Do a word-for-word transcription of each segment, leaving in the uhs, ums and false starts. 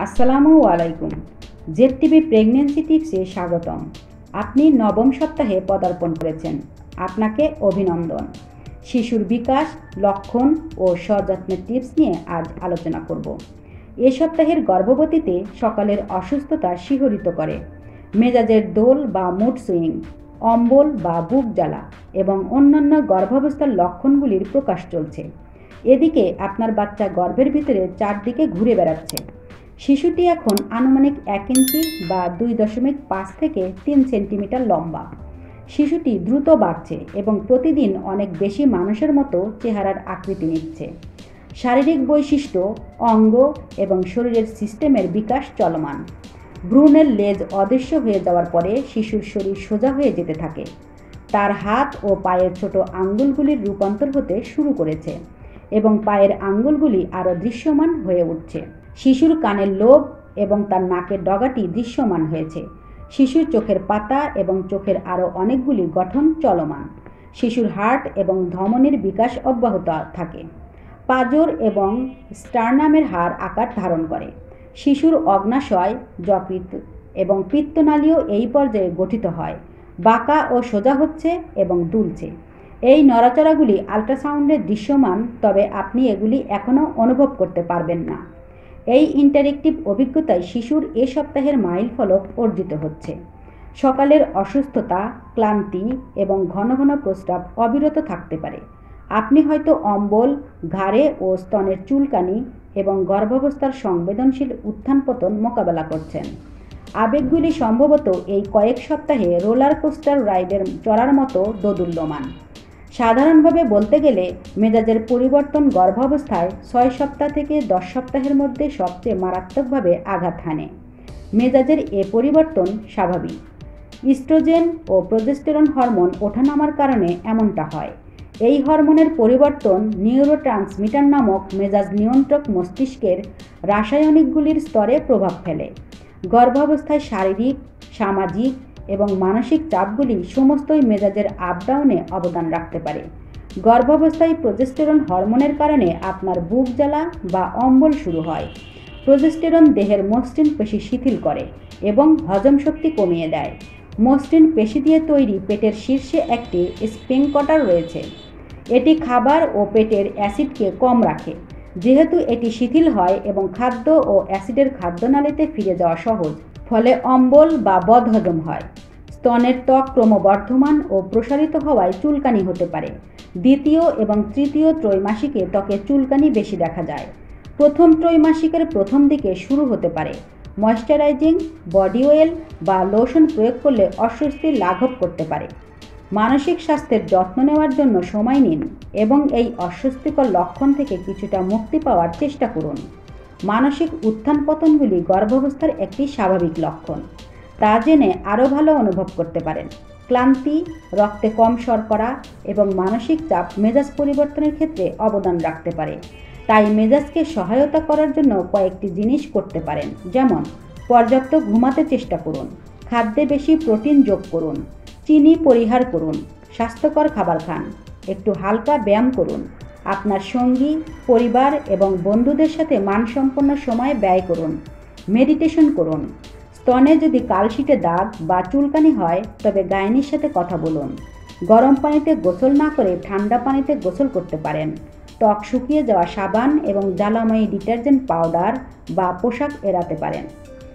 আসসালামু আলাইকুম। Z TV pregnancy টিপসে স্বাগতম। আপনি নবম সপ্তাহে পদার্পণ করেছেন, আপনাকে অভিনন্দন। শিশুর বিকাশ, লক্ষণ ও সযত্নের টিপস নিয়ে আজ আলোচনা করব। এ সপ্তাহের গর্ভবতীতে সকালের অসুস্থতা শিহরিত করে, মেজাজের দোল বা মুড সুইং, অম্বল বা বুক জ্বালা এবং অন্যান্য গর্ভাবস্থার লক্ষণগুলির প্রকাশ চলছে। এদিকে আপনার বাচ্চা গর্ভের ভিতরে চারদিকে ঘুরে বেড়াচ্ছে। শিশুটি এখন আনুমানিক এক ইঞ্চি বা দুই দশমিক পাঁচ থেকে তিন সেন্টিমিটার লম্বা। শিশুটি দ্রুত বাড়ছে এবং প্রতিদিন অনেক বেশি মানুষের মতো চেহারার আকৃতি নিচ্ছে। শারীরিক বৈশিষ্ট্য, অঙ্গ এবং শরীরের সিস্টেমের বিকাশ চলমান। ভ্রূণের লেজ অদৃশ্য হয়ে যাওয়ার পরে শিশুর শরীর সোজা হয়ে যেতে থাকে। তার হাত ও পায়ের ছোট আঙ্গুলগুলির রূপান্তর হতে শুরু করেছে এবং পায়ের আঙ্গুলগুলি আরও দৃশ্যমান হয়ে উঠছে। শিশুর কানের লোব এবং তার নাকের ডগাটি দৃশ্যমান হয়েছে। শিশুর চোখের পাতা এবং চোখের আরও অনেকগুলি গঠন চলমান। শিশুর হার্ট এবং ধমনীর বিকাশ অব্যাহত থাকে। পাঁজর এবং স্টার্নামের হাড় আকার ধারণ করে। শিশুর অগ্নাশয়, যকৃৎ এবং পিত্তনালীও এই পর্যায়ে গঠিত হয়, বাঁকা ও সোজা হচ্ছে এবং দুলছে। এই নড়াচড়াগুলি আল্ট্রাসাউন্ডে দৃশ্যমান, তবে আপনি এগুলি এখনও অনুভব করতে পারবেন না। এই ইন্টারেক্টিভ অভিজ্ঞতায় শিশুর এ সপ্তাহের মাইল ফলক অর্জিত হচ্ছে। সকালের অসুস্থতা, ক্লান্তি এবং ঘন ঘন প্রস্রাব অবিরত থাকতে পারে। আপনি হয়তো অম্বল, ঘাড়ে ও স্তনের চুলকানি এবং গর্ভাবস্থার সংবেদনশীল উত্থান পতন মোকাবেলা করছেন। আবেগগুলি সম্ভবত এই কয়েক সপ্তাহে রোলার কোস্টার রাইডের চড়ার মতো দোদুল্যমান। সাধারণভাবে বলতে গেলে মেজাজের পরিবর্তন গর্ভাবস্থায় ছয় সপ্তাহ থেকে দশ সপ্তাহের মধ্যে সবচেয়ে মারাত্মকভাবে আঘাত হানে। মেজাজের এ পরিবর্তন স্বাভাবিক। ইস্ট্রোজেন ও প্রজেস্টেরন হরমোন ওঠানামার কারণে এমনটা হয়। এই হরমোনের পরিবর্তন নিউরোট্রান্সমিটার নামক মেজাজ নিয়ন্ত্রক মস্তিষ্কের রাসায়নিকগুলির স্তরে প্রভাব ফেলে। গর্ভাবস্থায় শারীরিক, সামাজিক এবং মানসিক চাপগুলি সমস্তই মেজাজের আপডাউনে অবদান রাখতে পারে। গর্ভাবস্থায় প্রজেস্টেরন হরমোনের কারণে আপনার বুক জ্বালা বা অম্বল শুরু হয়। প্রজেস্টেরন দেহের মসৃণ পেশি শিথিল করে এবং হজম শক্তি কমিয়ে দেয়। মসৃণ পেশি দিয়ে তৈরি পেটের শীর্ষে একটি স্ফিংক্টার রয়েছে। এটি খাবার ও পেটের অ্যাসিডকে কম রাখে। যেহেতু এটি শিথিল হয় এবং খাদ্য ও অ্যাসিডের খাদ্যনালীতে ফিরে যাওয়া সহজ, ফলে অম্বল বা বদহজম হয়। স্তনের ত্বক ক্রমবর্ধমান ও প্রসারিত হওয়ায় চুলকানি হতে পারে। দ্বিতীয় এবং তৃতীয় ত্রৈমাসিকে ত্বকে চুলকানি বেশি দেখা যায়। প্রথম ত্রৈমাসিকের প্রথম দিকে শুরু হতে পারে। ময়শ্চারাইজিং বডি অয়েল বা লোশন প্রয়োগ করলে অস্বস্তি লাঘব করতে পারে। মানসিক স্বাস্থ্যের যত্ন নেওয়ার জন্য সময় নিন এবং এই অস্বস্তিকর লক্ষণ থেকে কিছুটা মুক্তি পাওয়ার চেষ্টা করুন। মানসিক উত্থান পতনগুলি গর্ভাবস্থার একটি স্বাভাবিক লক্ষণ। তা জেনে আরও ভালো অনুভব করতে পারেন। ক্লান্তি, রক্তে কম শর্করা এবং মানসিক চাপ মেজাজ পরিবর্তনের ক্ষেত্রে অবদান রাখতে পারে। তাই মেজাজকে সহায়তা করার জন্য কয়েকটি জিনিস করতে পারেন, যেমন পর্যাপ্ত ঘুমাতে চেষ্টা করুন, খাদ্যে বেশি প্রোটিন যোগ করুন, চিনি পরিহার করুন, স্বাস্থ্যকর খাবার খান, একটু হালকা ব্যায়াম করুন, আপনার সঙ্গী, পরিবার এবং বন্ধুদের সাথে মানসম্পন্ন সময় ব্যয় করুন, মেডিটেশন করুন। স্তনে যদি কালশিটে দাগ বা চুলকানি হয় তবে গাইনির সাথে কথা বলুন। গরম পানিতে গোসল না করে ঠান্ডা পানিতে গোসল করতে পারেন। ত্বক শুকিয়ে যাওয়া সাবান এবং জ্বালাময়ী ডিটারজেন্ট পাউডার বা পোশাক এড়াতে পারেন।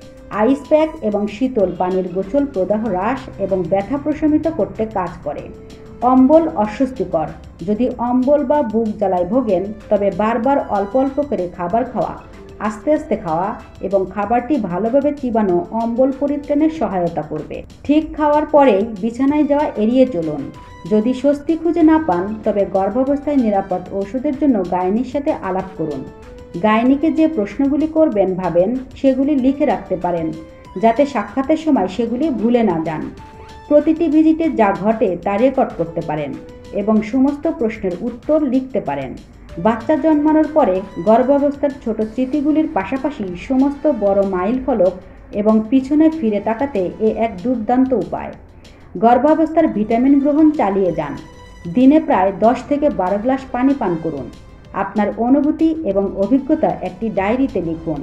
আইস প্যাক এবং শীতল পানির গোসল প্রদাহ হ্রাস এবং ব্যথা প্রশমিত করতে কাজ করে। অম্বল অস্বস্তিকর। যদি অম্বল বা বুক জ্বালায় ভোগেন তবে বারবার অল্প অল্প করে খাবার খাওয়া, আস্তে আস্তে খাওয়া এবং খাবারটি ভালোভাবে চিবানো অম্বল পরিত্রাণে সহায়তা করবে। ঠিক খাওয়ার পরেই বিছানায় যাওয়া এড়িয়ে চলুন। যদি স্বস্তি খুঁজে না পান তবে গর্ভাবস্থায় নিরাপদ ওষুধের জন্য গাইনির সাথে আলাপ করুন। গাইনিকে যে প্রশ্নগুলি করবেন ভাবেন সেগুলি লিখে রাখতে পারেন, যাতে সাক্ষাতের সময় সেগুলি ভুলে না যান। প্রতিটি ভিজিটে যা ঘটে তা রেকর্ড করতে পারেন এবং সমস্ত প্রশ্নের উত্তর লিখতে পারেন। বাচ্চা জন্মানোর পরে গর্ভাবস্থার ছোট স্মৃতিগুলির পাশাপাশি সমস্ত বড় মাইল ফলক এবং পিছনে ফিরে তাকাতে এ এক দুর্দান্ত উপায়। গর্ভাবস্থার ভিটামিন গ্রহণ চালিয়ে যান। দিনে প্রায় দশ থেকে বারো গ্লাস পানি পান করুন। আপনার অনুভূতি এবং অভিজ্ঞতা একটি ডায়েরিতে লিখুন।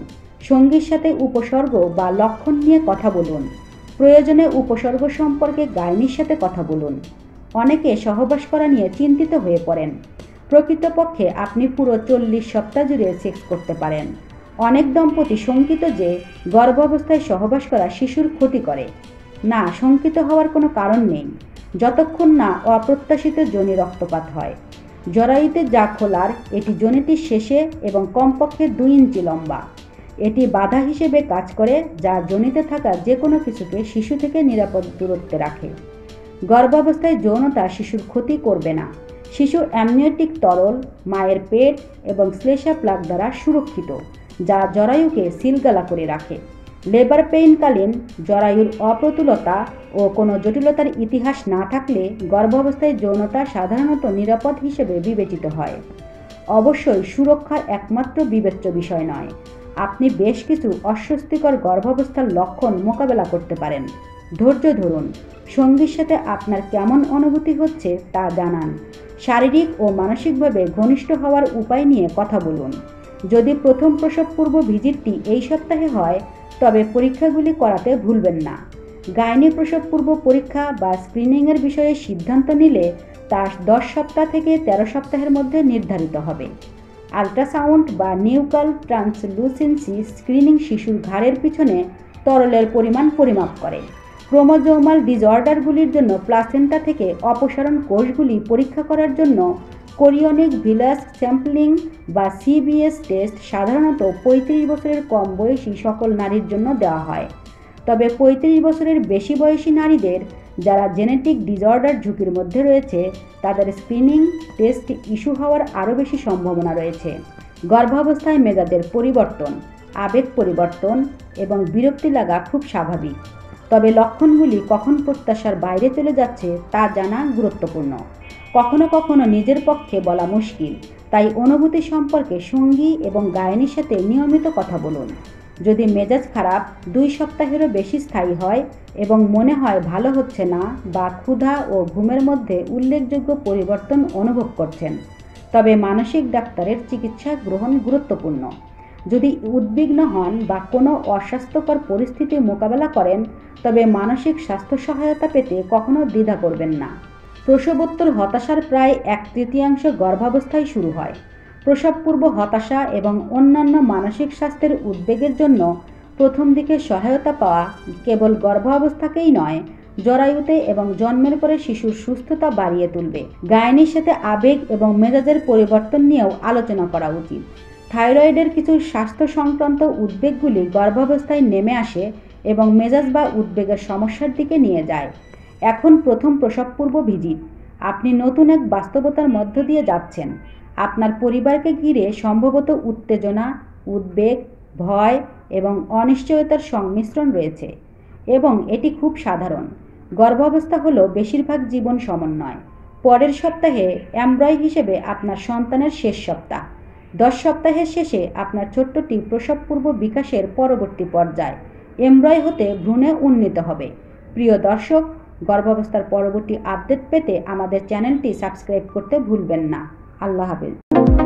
সঙ্গীর সাথে উপসর্গ বা লক্ষণ নিয়ে কথা বলুন। প্রয়োজনে উপসর্গ সম্পর্কে গাইনির সাথে কথা বলুন। অনেকে সহবাস করা নিয়ে চিন্তিত হয়ে পড়েন। প্রকৃতপক্ষে আপনি পুরো চল্লিশ সপ্তাহ জুড়ে সেক্স করতে পারেন। অনেক দম্পতি শঙ্কিত যে গর্ভাবস্থায় সহবাস করা শিশুর ক্ষতি করে। না, শঙ্কিত হওয়ার কোনো কারণ নেই, যতক্ষণ না অপ্রত্যাশিত যোনি রক্তপাত হয়। জরায়ুতে যা খোলার, এটি যোনিটির শেষে এবং কমপক্ষে দুই ইঞ্চি লম্বা। এটি বাধা হিসেবে কাজ করে, যা যোনিতে থাকা যে কোনো কিছুকে শিশু থেকে নিরাপদ দূরত্বে রাখে। গর্ভাবস্থায় যৌনতা শিশুর ক্ষতি করবে না। শিশু অ্যামনিওটিক তরল, মায়ের পেট এবং শ্লেষা প্লাগ দ্বারা সুরক্ষিত, যা জরায়ুকে সিলগালা করে রাখে। লেবার পেইনকালীন জরায়ুর অপ্রতুলতা ও কোনো জটিলতার ইতিহাস না থাকলে গর্ভাবস্থায় যৌনতা সাধারণত নিরাপদ হিসেবে বিবেচিত হয়। অবশ্যই সুরক্ষা একমাত্র বিবেচ্য বিষয় নয়। আপনি বেশ কিছু অস্বস্তিকর গর্ভাবস্থার লক্ষণ মোকাবেলা করতে পারেন। ধৈর্য ধরুন। সঙ্গীর সাথে আপনার কেমন অনুভূতি হচ্ছে তা জানান। শারীরিক ও মানসিকভাবে ঘনিষ্ঠ হওয়ার উপায় নিয়ে কথা বলুন। যদি প্রথম প্রসব পূর্ব ভিজিটটি এই সপ্তাহে হয়, তবে পরীক্ষাগুলি করাতে ভুলবেন না। গাইনি প্রসব পূর্ব পরীক্ষা বা স্ক্রিনিংয়ের বিষয়ে সিদ্ধান্ত নিলে তা দশ সপ্তাহ থেকে তেরো সপ্তাহের মধ্যে নির্ধারিত হবে। আল্ট্রাসাউন্ড বা নিউকাল ট্রান্সলুসেন্সি স্ক্রিনিং শিশুর ঘাড়ের পিছনে তরলের পরিমাণ পরিমাপ করে। ক্রোমোজোমাল ডিসঅর্ডারগুলির জন্য প্লাসেন্টা থেকে অপসারণ কোষগুলি পরীক্ষা করার জন্য কোরিয়নিক ভিলাস স্যাম্পলিং বা সিবিএস টেস্ট সাধারণত পঁয়ত্রিশ বছরের কম বয়সী সকল নারীর জন্য দেওয়া হয়। তবে পঁয়ত্রিশ বছরের বেশি বয়সী নারীদের, যারা জেনেটিক ডিসঅর্ডার ঝুঁকির মধ্যে রয়েছে, তাদের স্ক্রিনিং টেস্ট ইস্যু হওয়ার আরও বেশি সম্ভাবনা রয়েছে। গর্ভাবস্থায় মেজাজের পরিবর্তন, আবেগ পরিবর্তন এবং বিরক্তি লাগা খুব স্বাভাবিক। তবে লক্ষণগুলি কখন প্রত্যাশার বাইরে চলে যাচ্ছে তা জানা গুরুত্বপূর্ণ। কখনো কখনো নিজের পক্ষে বলা মুশকিল, তাই অনুভূতি সম্পর্কে সঙ্গী এবং গাইনির সাথে নিয়মিত কথা বলুন। যদি মেজাজ খারাপ দুই সপ্তাহেরও বেশি স্থায়ী হয় এবং মনে হয় ভালো হচ্ছে না বা ক্ষুধা ও ঘুমের মধ্যে উল্লেখযোগ্য পরিবর্তন অনুভব করছেন, তবে মানসিক ডাক্তারের চিকিৎসা গ্রহণ গুরুত্বপূর্ণ। যদি উদ্বিগ্ন হন বা কোনো অস্বাস্থ্যকর পরিস্থিতি মোকাবেলা করেন, তবে মানসিক স্বাস্থ্য সহায়তা পেতে কখনো দ্বিধা করবেন না। প্রসবোত্তর হতাশার প্রায় এক তৃতীয়াংশ গর্ভাবস্থায় শুরু হয়। প্রসবপূর্ব হতাশা এবং অন্যান্য মানসিক স্বাস্থ্যের উদ্বেগের জন্য প্রথম দিকে সহায়তা পাওয়া কেবল গর্ভাবস্থাকেই নয়, জরায়ুতে এবং জন্মের পরে শিশুর সুস্থতা বাড়িয়ে তুলবে। গাইনির সাথে আবেগ এবং মেজাজের পরিবর্তন নিয়েও আলোচনা করা উচিত। থাইরয়েডের কিছু স্বাস্থ্য সংক্রান্ত উদ্বেগগুলি গর্ভাবস্থায় নেমে আসে এবং মেজাজ বা উদ্বেগের সমস্যার দিকে নিয়ে যায়। এখন প্রথম প্রসবপূর্ব ভিজিট। আপনি নতুন এক বাস্তবতার মধ্য দিয়ে যাচ্ছেন। আপনার পরিবারকে ঘিরে সম্ভবত উত্তেজনা, উদ্বেগ, ভয় এবং অনিশ্চয়তার সংমিশ্রণ রয়েছে এবং এটি খুব সাধারণ। গর্ভাবস্থা হলো বেশিরভাগ জীবন সমন্বয়। পরের সপ্তাহে এমব্রয় হিসেবে আপনার সন্তানের শেষ সপ্তাহ। দশ সপ্তাহের শেষে আপনার ছোট্টটি প্রসবপূর্ব বিকাশের পরবর্তী পর্যায়, এমব্রয় হতে ভ্রূণে উন্নীত হবে। প্রিয় দর্শক, গর্ভাবস্থার পরবর্তী আপডেট পেতে আমাদের চ্যানেলটি সাবস্ক্রাইব করতে ভুলবেন না। আল্লাহ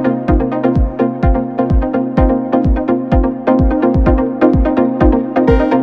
হাফেজ।